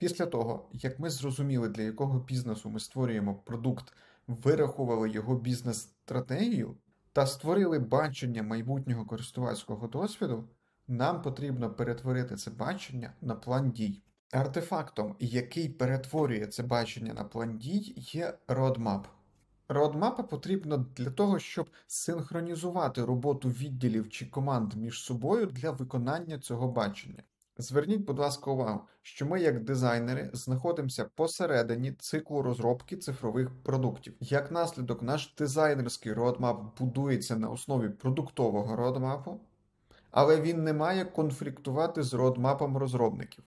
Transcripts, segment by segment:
Після того, як ми зрозуміли, для якого бізнесу ми створюємо продукт, вирахували його бізнес-стратегію та створили бачення майбутнього користувацького досвіду, нам потрібно перетворити це бачення на план дій. Артефактом, який перетворює це бачення на план дій, є roadmap. Roadmap потрібно для того, щоб синхронізувати роботу відділів чи команд між собою для виконання цього бачення. Зверніть, будь ласка, увагу, що ми, як дизайнери, знаходимося посередині циклу розробки цифрових продуктів. Як наслідок, наш дизайнерський roadmap будується на основі продуктового roadmap, але він не має конфліктувати з roadmap розробників.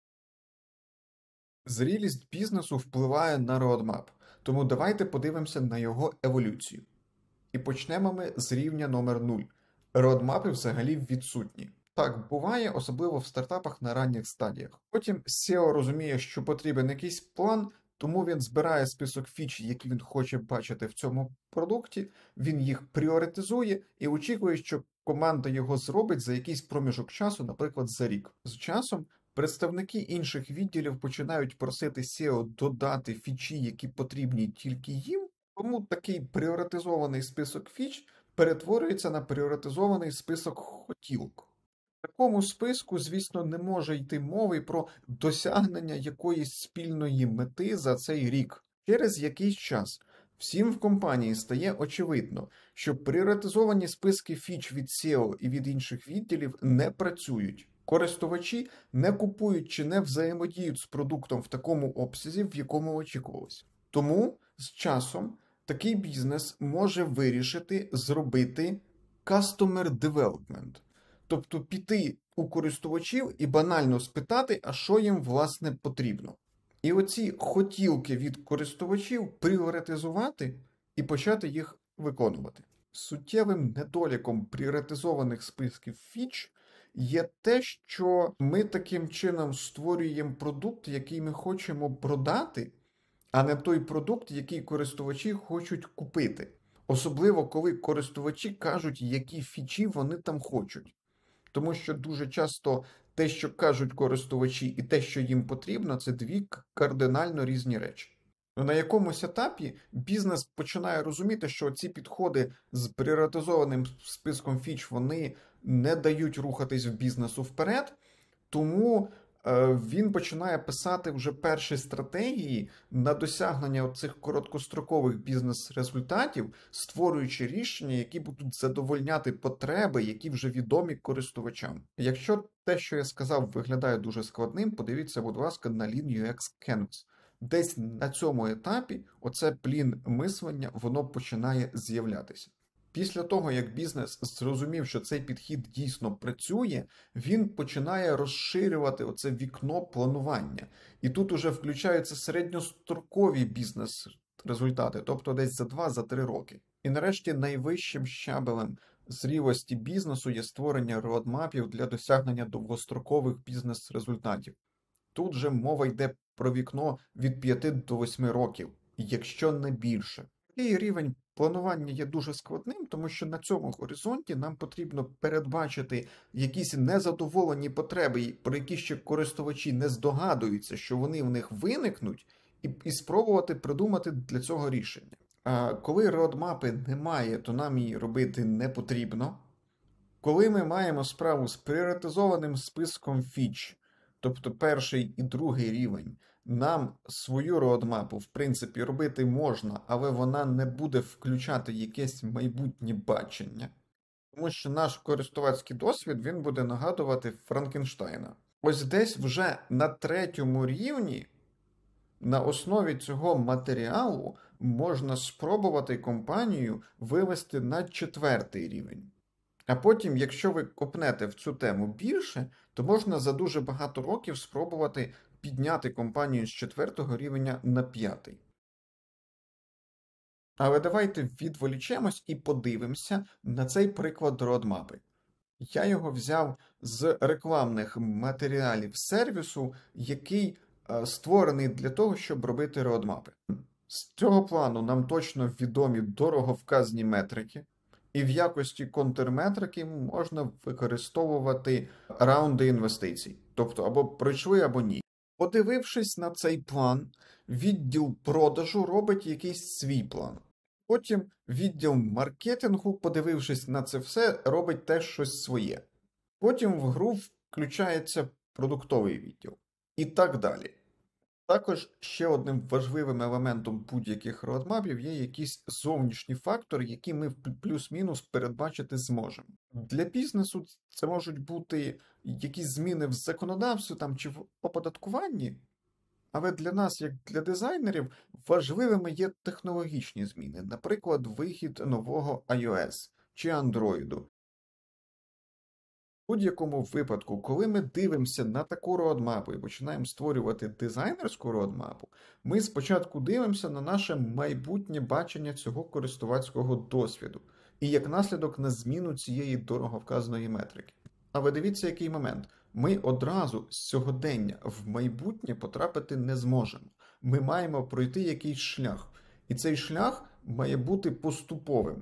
Зрілість бізнесу впливає на roadmap, тому давайте подивимося на його еволюцію. І почнемо ми з рівня номер 0. Roadmapи взагалі відсутні. Так буває, особливо в стартапах на ранніх стадіях. Потім SEO розуміє, що потрібен якийсь план, тому він збирає список фіч, які він хоче бачити в цьому продукті, він їх пріоритизує і очікує, що команда його зробить за якийсь проміжок часу, наприклад, за рік. З часом представники інших відділів починають просити SEO додати фічі, які потрібні тільки їм, тому такий пріоритизований список фіч перетворюється на пріоритизований список хотілок. В такому списку, звісно, не може йти мови про досягнення якоїсь спільної мети за цей рік. Через якийсь час всім в компанії стає очевидно, що пріоритизовані списки фіч від SEO і від інших відділів не працюють. Користувачі не купують чи не взаємодіють з продуктом в такому обсязі, в якому очікувалось. Тому з часом такий бізнес може вирішити зробити customer development. Тобто піти у користувачів і банально спитати, а що їм власне потрібно. І оці хотілки від користувачів пріоритизувати і почати їх виконувати. Суттєвим недоліком пріоритизованих списків фіч є те, що ми таким чином створюємо продукт, який ми хочемо продати, а не той продукт, який користувачі хочуть купити. Особливо, коли користувачі кажуть, які фічі вони там хочуть. Тому що дуже часто те, що кажуть користувачі, і те, що їм потрібно, це дві кардинально різні речі. На якомусь етапі бізнес починає розуміти, що ці підходи з пріоритизованим списком фіч, вони не дають рухатись в бізнесу вперед, тому він починає писати вже перші стратегії на досягнення цих короткострокових бізнес-результатів, створюючи рішення, які будуть задовольняти потреби, які вже відомі користувачам. Якщо те, що я сказав, виглядає дуже складним, подивіться, будь ласка, на Lean UX Canvas. Десь на цьому етапі оце плін мислення, воно починає з'являтися. Після того, як бізнес зрозумів, що цей підхід дійсно працює, він починає розширювати оце вікно планування. І тут уже включаються середньострокові бізнес-результати, тобто десь за 2-3 роки. І нарешті найвищим щабелем зрілості бізнесу є створення роадмапів для досягнення довгострокових бізнес-результатів. Тут же мова йде про вікно від 5 до 8 років, якщо не більше. Такий рівень планування є дуже складним, тому що на цьому горизонті нам потрібно передбачити якісь незадоволені потреби, про які ще користувачі не здогадуються, що вони в них виникнуть, і спробувати придумати для цього рішення. А коли роадмапи немає, то нам її робити не потрібно. Коли ми маємо справу з пріоритизованим списком фіч, тобто перший і другий рівень, нам свою роадмапу, в принципі, робити можна, але вона не буде включати якесь майбутнє бачення. Тому що наш користувацький досвід, він буде нагадувати Франкенштейна. Ось десь вже на третьому рівні, на основі цього матеріалу, можна спробувати компанію вивести на 4-й рівень. А потім, якщо ви копнете в цю тему більше, то можна за дуже багато років спробувати підняти компанію з 4-го рівня на 5-й. Але давайте відволічемось і подивимося на цей приклад роадмапи. Я його взяв з рекламних матеріалів сервісу, який створений для того, щоб робити роадмапи. З цього плану нам точно відомі дороговказні метрики, і в якості контрметрики можна використовувати раунди інвестицій. Тобто або пройшли, або ні. Подивившись на цей план, відділ продажу робить якийсь свій план. Потім відділ маркетингу, подивившись на це все, робить теж щось своє. Потім в гру включається продуктовий відділ. І так далі. Також ще одним важливим елементом будь-яких родмапів є якісь зовнішні фактори, які ми плюс-мінус передбачити зможемо. Для бізнесу це можуть бути якісь зміни в законодавстві там, чи в оподаткуванні, але для нас, як для дизайнерів, важливими є технологічні зміни, наприклад, вихід нового iOS чи Android. В будь-якому випадку, коли ми дивимося на таку родмапу і починаємо створювати дизайнерську родмапу, ми спочатку дивимося на наше майбутнє бачення цього користувацького досвіду і як наслідок на зміну цієї дороговказаної метрики. Але дивіться, який момент. Ми одразу з сьогодення в майбутнє потрапити не зможемо. Ми маємо пройти якийсь шлях. І цей шлях має бути поступовим.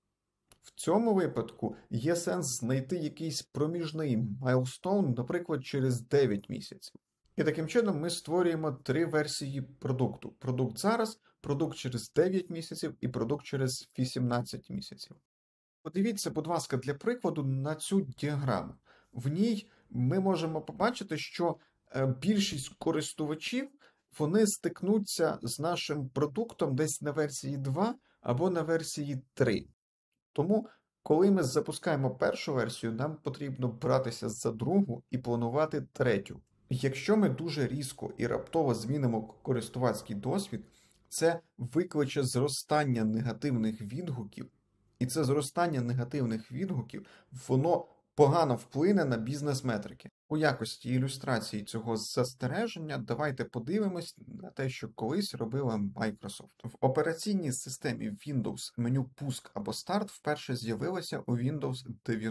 В цьому випадку є сенс знайти якийсь проміжний майлстоун, наприклад, через 9 місяців. І таким чином ми створюємо 3 версії продукту. Продукт зараз, продукт через 9 місяців і продукт через 18 місяців. Подивіться, будь ласка, для прикладу на цю діаграму. В ній ми можемо побачити, що більшість користувачів вони стикнуться з нашим продуктом десь на версії 2 або на версії 3. Тому, коли ми запускаємо першу версію, нам потрібно братися за другу і планувати третю. Якщо ми дуже різко і раптово змінимо користувацький досвід, це викличе зростання негативних відгуків, і це зростання негативних відгуків, воно погано вплине на бізнес-метрики. У якості ілюстрації цього застереження давайте подивимось на те, що колись робила Microsoft. В операційній системі Windows меню «Пуск» або «Старт» вперше з'явилося у Windows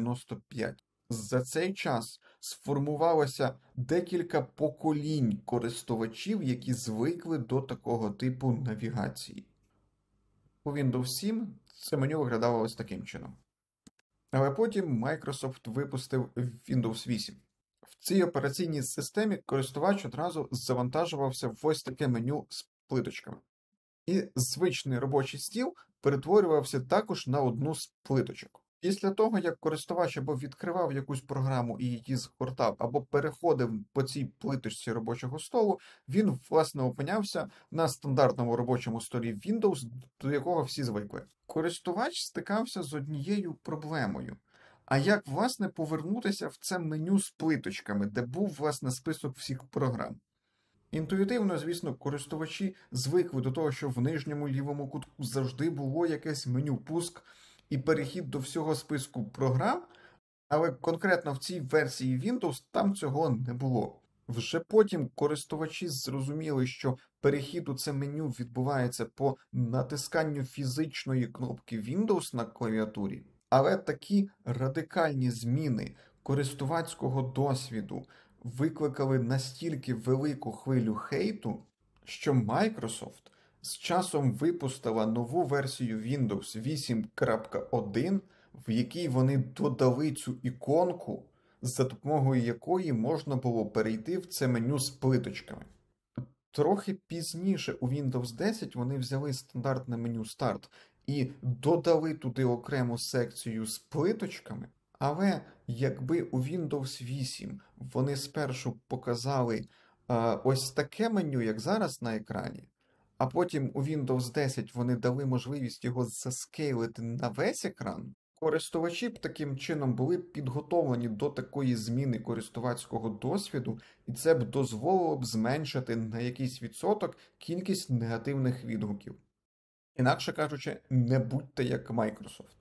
95. За цей час сформувалося декілька поколінь користувачів, які звикли до такого типу навігації. У Windows 7 це меню виглядало ось таким чином. Але потім Microsoft випустив Windows 8. В цій операційній системі користувач одразу завантажувався в ось таке меню з плиточками. І звичний робочий стіл перетворювався також на одну з плиточок. Після того, як користувач або відкривав якусь програму і її згортав, або переходив по цій плиточці робочого столу, він, власне, опинявся на стандартному робочому столі Windows, до якого всі звикли. Користувач стикався з однією проблемою. А як, власне, повернутися в це меню з плиточками, де був, власне, список всіх програм? Інтуїтивно, звісно, користувачі звикли до того, що в нижньому лівому кутку завжди було якесь меню «Пуск» і перехід до всього списку програм, але конкретно в цій версії Windows там цього не було. Вже потім користувачі зрозуміли, що перехід у це меню відбувається по натисканню фізичної кнопки Windows на клавіатурі, але такі радикальні зміни користувацького досвіду викликали настільки велику хвилю хейту, що Microsoft з часом випустила нову версію Windows 8.1, в якій вони додали цю іконку, за допомогою якої можна було перейти в це меню з плиточками. Трохи пізніше у Windows 10 вони взяли стандартне меню «Старт» і додали туди окрему секцію з плиточками, але якби у Windows 8 вони спершу показали ось таке меню, як зараз на екрані, а потім у Windows 10 вони дали можливість його заскейлити на весь екран, користувачі б таким чином були підготовлені до такої зміни користувацького досвіду, і це б дозволило б зменшити на якийсь відсоток кількість негативних відгуків. Інакше кажучи, не будьте як Microsoft.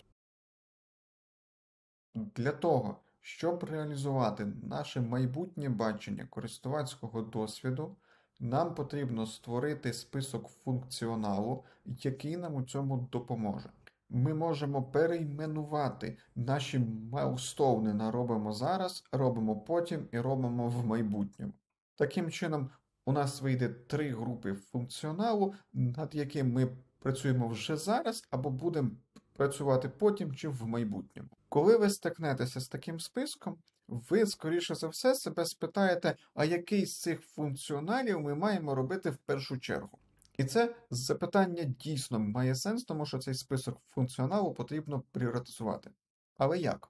Для того, щоб реалізувати наше майбутнє бачення користувацького досвіду, нам потрібно створити список функціоналу, який нам у цьому допоможе. Ми можемо перейменувати наші майлстоуни на «робимо зараз», «робимо потім» і «робимо в майбутньому». Таким чином, у нас вийде 3 групи функціоналу, над яким ми працюємо вже зараз або будемо працювати потім чи в майбутньому. Коли ви стикнетеся з таким списком, ви, скоріше за все, себе спитаєте, а який з цих функціоналів ми маємо робити в першу чергу? І це запитання дійсно має сенс, тому що цей список функціоналу потрібно пріоритизувати. Але як?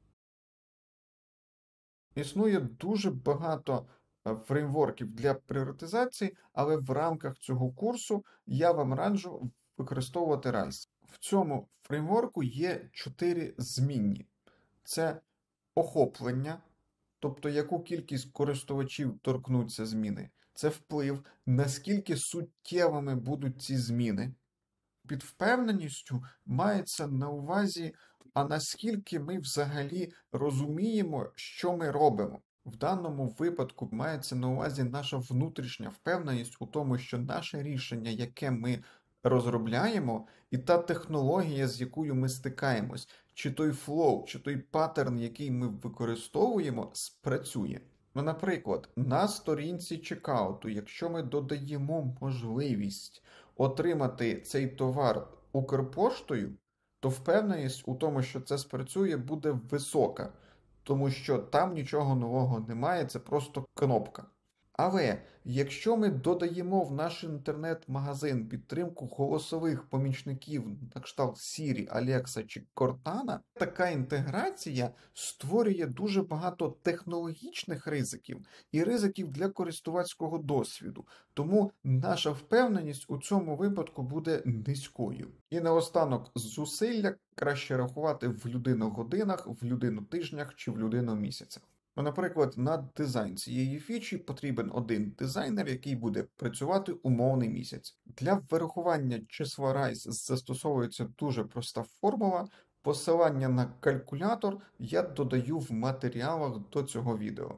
Існує дуже багато фреймворків для пріоритизації, але в рамках цього курсу я вам раджу використовувати RISE. В цьому фреймворку є 4 змінні. Це охоплення, тобто яку кількість користувачів торкнуться зміни. Це вплив, наскільки суттєвими будуть ці зміни. Під впевненістю мається на увазі, а наскільки ми взагалі розуміємо, що ми робимо. В даному випадку мається на увазі наша внутрішня впевненість у тому, що наше рішення, яке ми розробляємо, і та технологія, з якою ми стикаємось, чи той флоу, чи той паттерн, який ми використовуємо, спрацює. Ну, наприклад, на сторінці чекауту, якщо ми додаємо можливість отримати цей товар Укрпоштою, то впевненість у тому, що це спрацює, буде висока, тому що там нічого нового немає, це просто кнопка. Але якщо ми додаємо в наш інтернет-магазин підтримку голосових помічників на кшталт Siri, Alexa чи Cortana, така інтеграція створює дуже багато технологічних ризиків і ризиків для користувацького досвіду. Тому наша впевненість у цьому випадку буде низькою. І наостанок, зусилля краще рахувати в людиногодинах, в людинотижнях чи в людиномісяцях. Наприклад, на дизайн цієї фічі потрібен один дизайнер, який буде працювати умовний місяць. Для вирахування числа RISE застосовується дуже проста формула. Посилання на калькулятор я додаю в матеріалах до цього відео.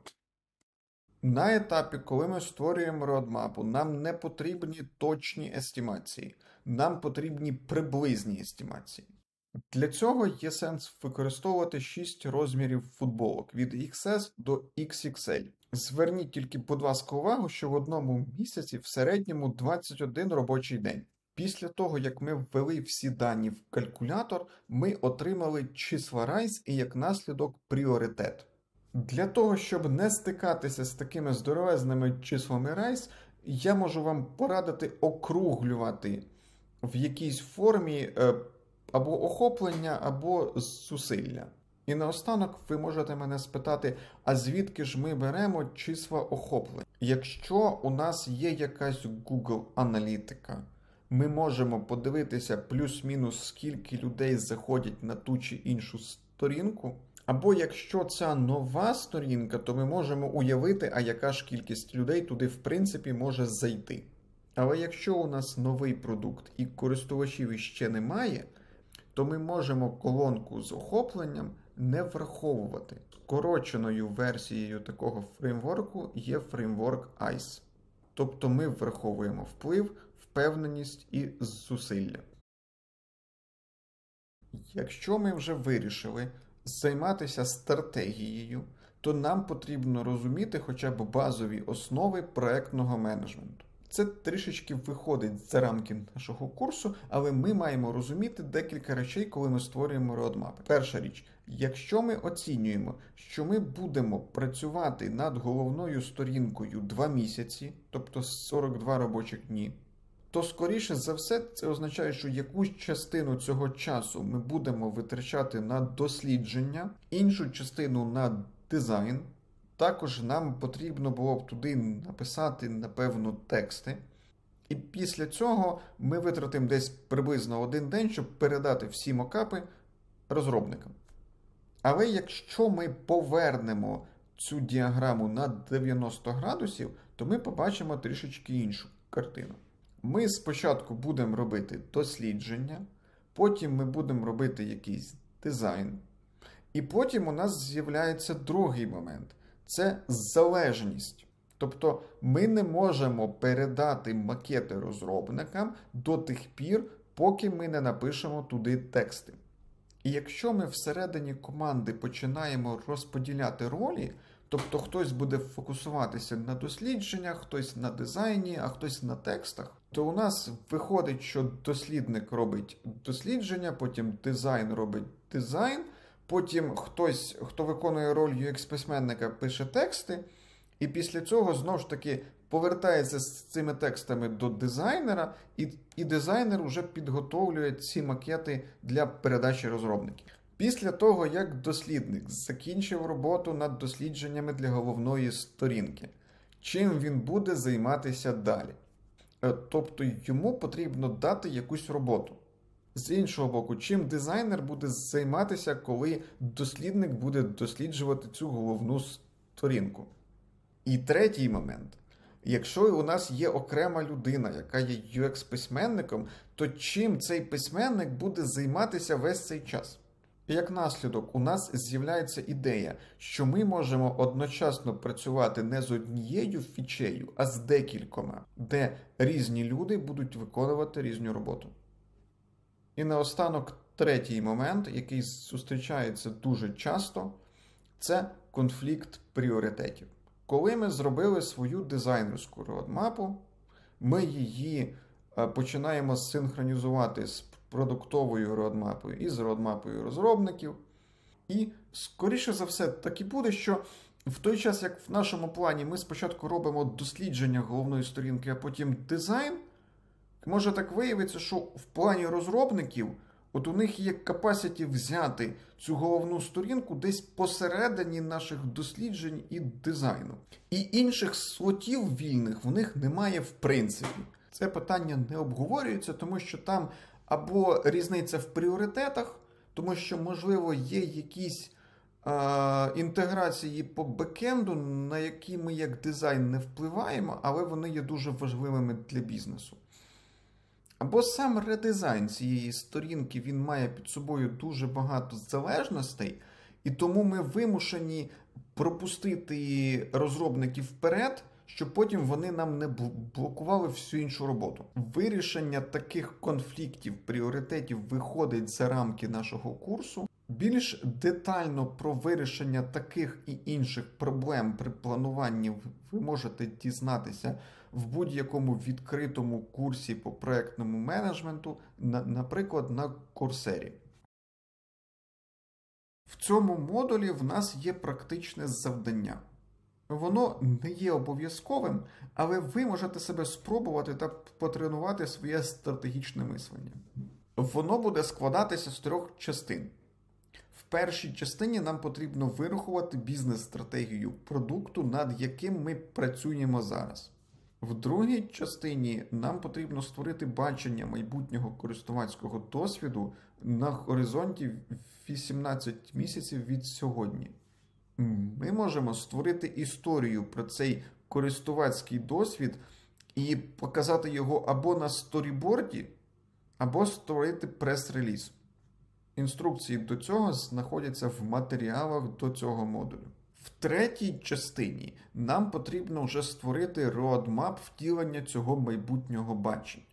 На етапі, коли ми створюємо родмапу, нам не потрібні точні естімації, нам потрібні приблизні естімації. Для цього є сенс використовувати 6 розмірів футболок від XS до XXL. Зверніть тільки, будь ласка, увагу, що в одному місяці в середньому 21 робочий день. Після того, як ми ввели всі дані в калькулятор, ми отримали числа RISE і як наслідок пріоритет. Для того, щоб не стикатися з такими здоровезними числами RISE, я можу вам порадити округлювати в якійсь формі або охоплення, або зусилля. І наостанок ви можете мене спитати, а звідки ж ми беремо числа охоплення? Якщо у нас є якась Google аналітика, ми можемо подивитися плюс-мінус, скільки людей заходять на ту чи іншу сторінку, або якщо це нова сторінка, то ми можемо уявити, а яка ж кількість людей туди в принципі може зайти. Але якщо у нас новий продукт і користувачів іще немає, то ми можемо колонку з охопленням не враховувати. Скороченою версією такого фреймворку є фреймворк ICE. Тобто ми враховуємо вплив, впевненість і зусилля. Якщо ми вже вирішили займатися стратегією, то нам потрібно розуміти хоча б базові основи проектного менеджменту. Це трішечки виходить за рамки нашого курсу, але ми маємо розуміти декілька речей, коли ми створюємо родмапи. Перша річ, якщо ми оцінюємо, що ми будемо працювати над головною сторінкою 2 місяці, тобто 42 робочих дні, то скоріше за все це означає, що якусь частину цього часу ми будемо витрачати на дослідження, іншу частину на дизайн. Також нам потрібно було б туди написати, напевно, тексти. І після цього ми витратимо десь приблизно 1 день, щоб передати всі мокапи розробникам. Але якщо ми повернемо цю діаграму на 90 градусів, то ми побачимо трішечки іншу картину. Ми спочатку будемо робити дослідження, потім ми будемо робити якийсь дизайн, і потім у нас з'являється другий момент. Це залежність. Тобто ми не можемо передати макети розробникам до тих пір, поки ми не напишемо туди тексти. І якщо ми всередині команди починаємо розподіляти ролі, тобто хтось буде фокусуватися на дослідженнях, хтось на дизайні, а хтось на текстах, то у нас виходить, що дослідник робить дослідження, потім дизайн робить дизайн, Потім хтось, хто виконує роль UX-письменника, пише тексти, і після цього знову ж таки повертається з цими текстами до дизайнера, і дизайнер вже підготовлює ці макети для передачі розробників. Після того, як дослідник закінчив роботу над дослідженнями для головної сторінки, чим він буде займатися далі? Тобто йому потрібно дати якусь роботу. З іншого боку, чим дизайнер буде займатися, коли дослідник буде досліджувати цю головну сторінку? І третій момент. Якщо у нас є окрема людина, яка є UX-письменником, то чим цей письменник буде займатися весь цей час? І як наслідок, у нас з'являється ідея, що ми можемо одночасно працювати не з однією фічею, а з декількома, де різні люди будуть виконувати різну роботу. І наостанок третій момент, який зустрічається дуже часто, це конфлікт пріоритетів. Коли ми зробили свою дизайнерську родмапу, ми її починаємо синхронізувати з продуктовою родмапою і з родмапою розробників. І, скоріше за все, так і буде, що в той час, як в нашому плані ми спочатку робимо дослідження головної сторінки, а потім дизайн, може так виявитися, що в плані розробників от у них є capacity взяти цю головну сторінку десь посередині наших досліджень і дизайну. І інших слотів вільних в них немає в принципі. Це питання не обговорюється, тому що там або різниця в пріоритетах, тому що, можливо, є якісь інтеграції по бекенду, на які ми як дизайн не впливаємо, але вони є дуже важливими для бізнесу. Або сам редизайн цієї сторінки, він має під собою дуже багато залежностей, і тому ми вимушені пропустити розробників вперед, щоб потім вони нам не блокували всю іншу роботу. Вирішення таких конфліктів, пріоритетів виходить за рамки нашого курсу. Більш детально про вирішення таких і інших проблем при плануванні ви можете дізнатися в будь-якому відкритому курсі по проєктному менеджменту, наприклад, на Coursera. В цьому модулі в нас є практичне завдання. Воно не є обов'язковим, але ви можете себе спробувати та потренувати своє стратегічне мислення. Воно буде складатися з 3 частин. В першій частині нам потрібно вирахувати бізнес-стратегію продукту, над яким ми працюємо зараз. В другій частині нам потрібно створити бачення майбутнього користувацького досвіду на горизонті 18 місяців від сьогодні. Ми можемо створити історію про цей користувацький досвід і показати його або на сторіборді, або створити прес-реліз. Інструкції до цього знаходяться в матеріалах до цього модулю. В третій частині нам потрібно вже створити roadmap втілення цього майбутнього бачення.